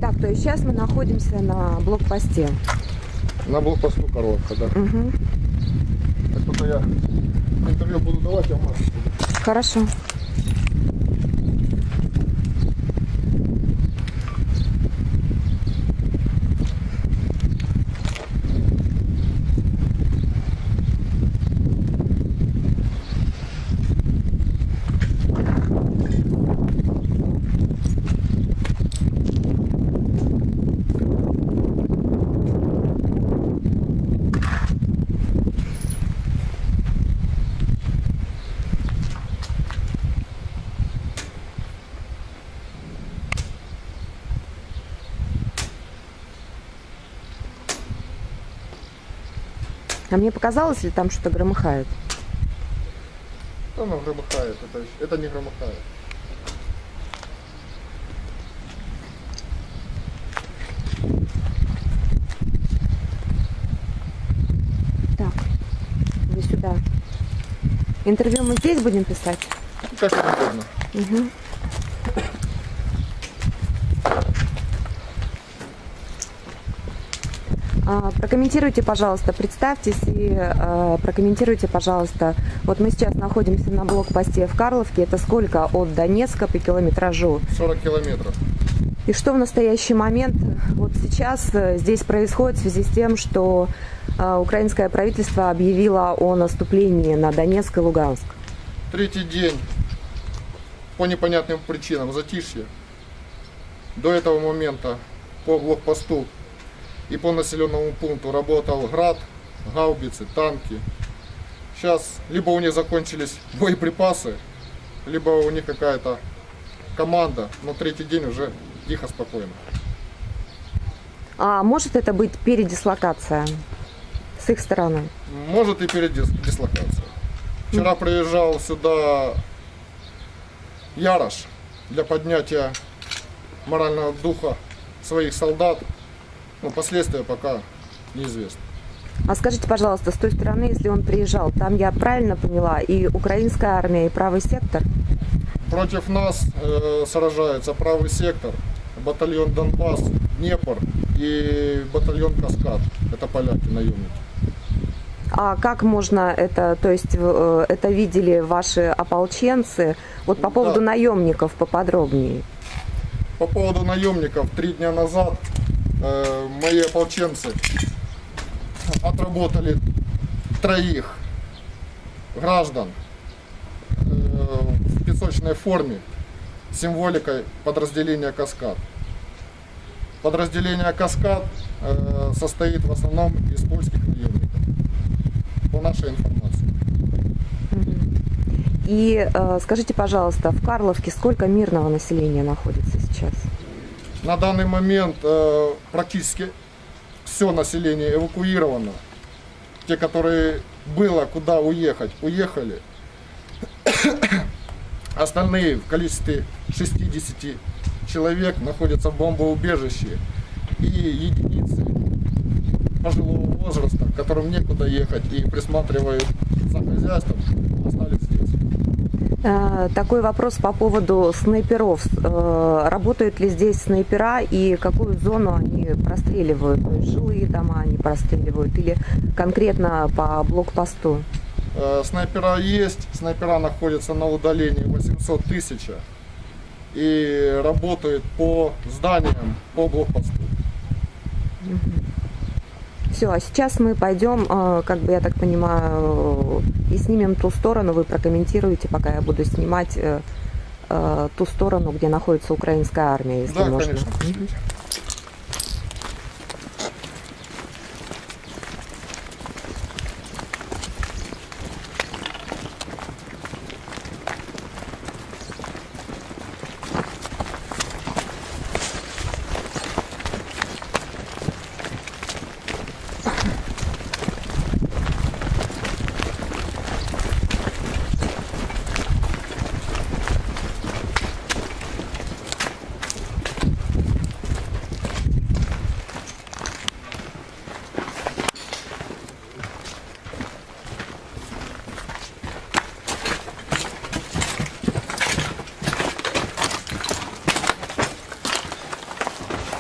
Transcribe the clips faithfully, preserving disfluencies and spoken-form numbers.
Так, то есть сейчас мы находимся на блокпосте. На блокпосту Карловка, да. Угу. Так только я интервью буду давать, я машу. Хорошо. А мне показалось, ли там что-то громыхает? Оно громыхает, это, это не громыхает. Так, вы сюда. Интервью мы здесь будем писать? Как угодно. Угу. Прокомментируйте, пожалуйста, представьтесь и э, прокомментируйте, пожалуйста. Вот мы сейчас находимся на блокпосте в Карловке. Это сколько от Донецка по километражу? сорок километров. И что в настоящий момент вот сейчас здесь происходит в связи с тем, что э, украинское правительство объявило о наступлении на Донецк и Луганск? Третий день по непонятным причинам затишье. До этого момента по блокпосту и по населенному пункту работал град, гаубицы, танки. Сейчас либо у них закончились боеприпасы, либо у них какая-то команда, но третий день уже тихо, спокойно. А может это быть передислокация с их стороны? Может и передислокация. Вчера приезжал сюда Ярош для поднятия морального духа своих солдат. Но последствия пока неизвестны. А скажите, пожалуйста, с той стороны, если он приезжал, там, я правильно поняла, и украинская армия, и правый сектор? Против нас э, сражается правый сектор, батальон Донбасс, Днепр и батальон Каскад. Это поляки, наемники. А как можно это, то есть э, это видели ваши ополченцы? Вот по поводу Да. наемников поподробнее. По поводу наемников, три дня назад э, мои ополченцы отработали троих граждан э, в песочной форме с символикой подразделения «Каскад». Подразделение «Каскад» э, состоит в основном из польских наемников, по нашей информации. И э, скажите, пожалуйста, в Карловке сколько мирного населения находится сейчас? На данный момент э, практически все население эвакуировано. Те, которые было куда уехать, уехали. Остальные в количестве шестидесяти человек находятся в бомбоубежище. И единицы пожилого возраста, которым некуда ехать и присматривают за хозяйством, остались здесь. Такой вопрос по поводу снайперов. Работают ли здесь снайпера и какую зону они простреливают? То есть жилые дома они простреливают или конкретно по блокпосту? Снайпера есть, снайпера находятся на удалении восемьсот тысяч и работают по зданиям, по блокпосту. Все, а сейчас мы пойдем, как бы я так понимаю, и снимем ту сторону. Вы прокомментируете, пока я буду снимать ту сторону, где находится украинская армия, если да, можно. Конечно.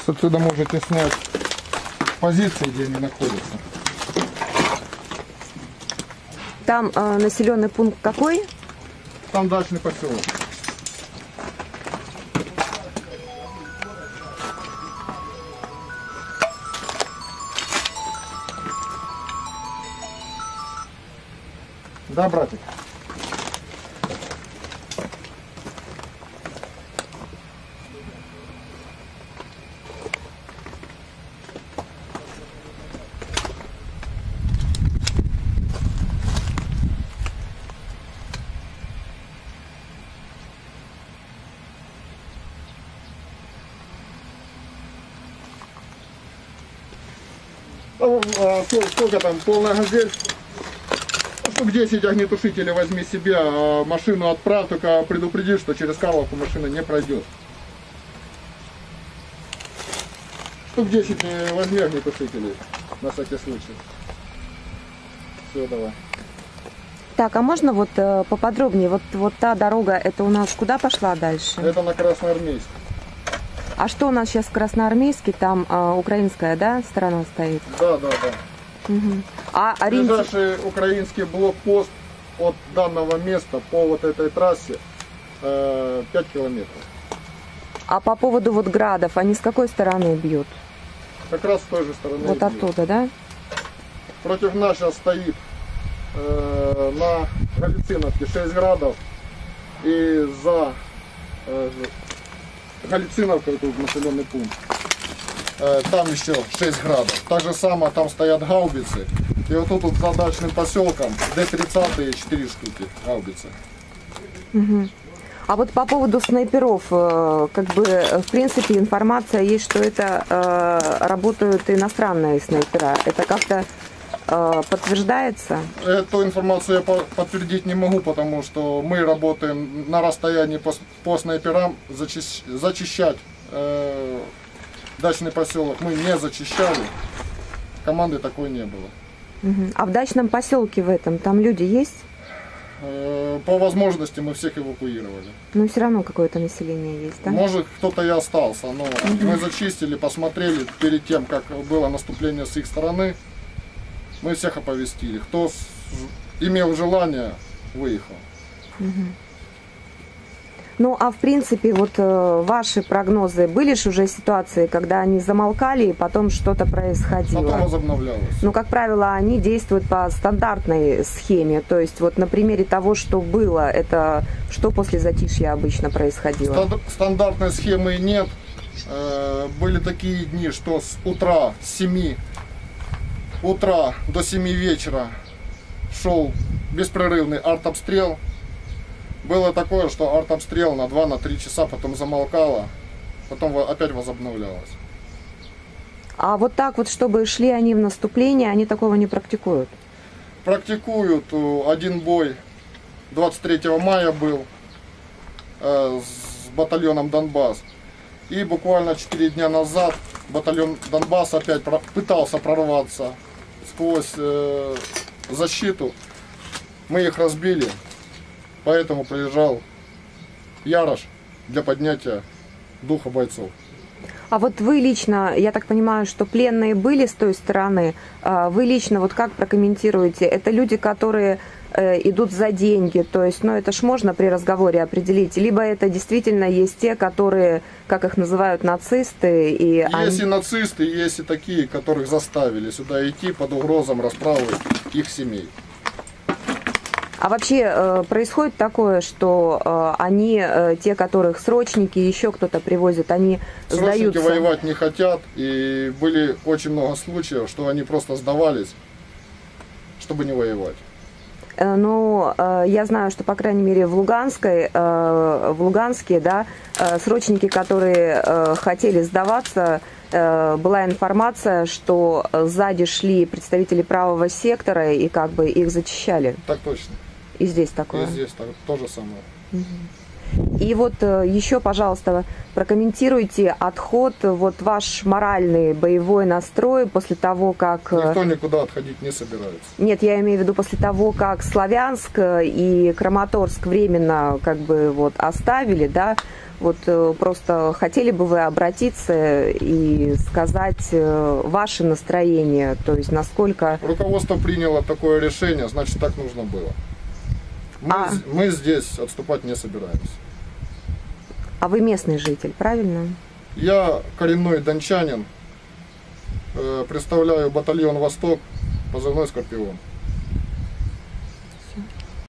отсюда можете снять позиции, где они находятся. Там э, населенный пункт какой? Там дачный поселок. Да, братик? Сколько там, полная газель? Штук десять огнетушителей возьми себе, а машину отправь, только предупреди, что через Карловку машина не пройдет. Штук десять возьми огнетушителей, на всякий случай. Все, давай. Так, а можно вот э, поподробнее, вот, вот та дорога, это у нас куда пошла дальше? Это на Красноармейск. А что у нас сейчас в Красноармейске, там э, украинская, да, сторона стоит? Да, да, да. Угу. А ориентир... Ближайший украинский блокпост от данного места по вот этой трассе э, пять километров. А по поводу вот градов, они с какой стороны бьют? Как раз с той же стороны. Вот бьют. оттуда, да? Против нас сейчас стоит э, на Галициновке шесть градов. И за э, Галициновкой, тут населенный пункт, э, там еще шесть градов. Так же самое, там стоят гаубицы. И вот тут вот за дачным поселком Д тридцать четыре штуки гаубицы. Угу. А вот по поводу снайперов, э, как бы, в принципе, информация есть, что это э, работают иностранные снайпера. Это как-то э, подтверждается? Эту информацию я по подтвердить не могу, потому что мы работаем на расстоянии по, по снайперам. Зачищ зачищать э, дачный поселок мы не зачищали. Команды такой не было. Угу. А в дачном поселке в этом, там люди есть? По возможности мы всех эвакуировали. Но все равно какое-то население есть, да? Может, кто-то и остался, но угу. мы зачистили, посмотрели перед тем, как было наступление с их стороны. Мы всех оповестили. Кто имел желание, выехал. Угу. Ну, а в принципе, вот э, ваши прогнозы, были же уже ситуации, когда они замолкали и потом что-то происходило? Потом возобновлялось. Ну, как правило, они действуют по стандартной схеме. То есть, вот на примере того, что было, это что после затишья обычно происходило? Станд стандартной схемы нет. Э, были такие дни, что с утра, с семи утра до семи вечера шел беспрерывный артобстрел. Было такое, что артобстрел на два-три часа, потом замолкало, потом опять возобновлялось. А вот так вот, чтобы шли они в наступление, они такого не практикуют? Практикуют. Один бой двадцать третьего мая был э, с батальоном Донбасс. И буквально четыре дня назад батальон Донбасс опять про пытался прорваться сквозь э, защиту. Мы их разбили. Поэтому приезжал Ярош для поднятия духа бойцов. А вот вы лично, я так понимаю, что пленные были с той стороны, вы лично вот как прокомментируете? Это люди, которые идут за деньги, то есть, ну это ж можно при разговоре определить, либо это действительно есть те, которые, как их называют, нацисты? И есть они... и нацисты, есть и такие, которых заставили сюда идти под угрозом расправы их семей. А вообще э, происходит такое, что э, они, э, те, которых срочники, еще кто-то привозит, они Срочники сдаются? воевать не хотят, и были очень много случаев, что они просто сдавались, чтобы не воевать. Э, ну, э, я знаю, что, по крайней мере, в Луганской, э, в Луганске, да, э, срочники, которые э, хотели сдаваться, э, была информация, что сзади шли представители правого сектора и как бы их зачищали. Так точно. И здесь такое. И здесь так, то же самое. И вот еще, пожалуйста, прокомментируйте отход, вот ваш моральный боевой настрой после того, как... Никто никуда отходить не собирается. Нет, я имею в виду после того, как Славянск и Краматорск временно как бы вот оставили, да, Вот э, просто хотели бы вы обратиться и сказать э, ваше настроение, то есть насколько... Руководство приняло такое решение, значит, так нужно было. Мы, А... мы здесь отступать не собираемся. А вы местный житель, правильно? Я коренной дончанин, э, представляю батальон «Восток», позывной «Скорпион».